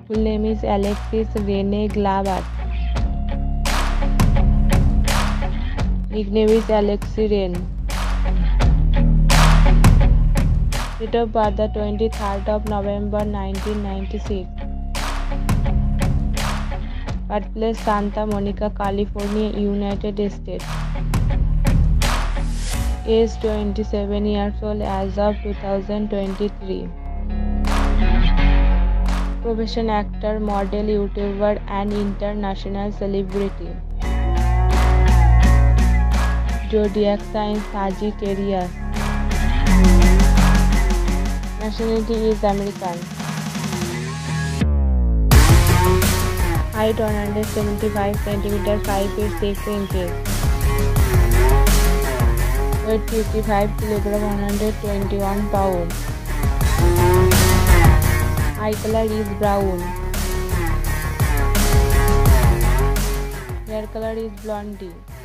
Full name is Alexis Rene Glabat. Nickname is Alexi Ren. Date of birth the 23rd of November 1996. Birthplace Santa Monica, California, United States. Age 27 years old as of 2023. Profession actor, model, YouTuber and international celebrity. Zodiac sign Sagittarius. Nationality is American. Height 175 cm, 5 feet 6 inches. Weight 55 kg, 121 pounds. Eye color is brown. Hair color is blondie.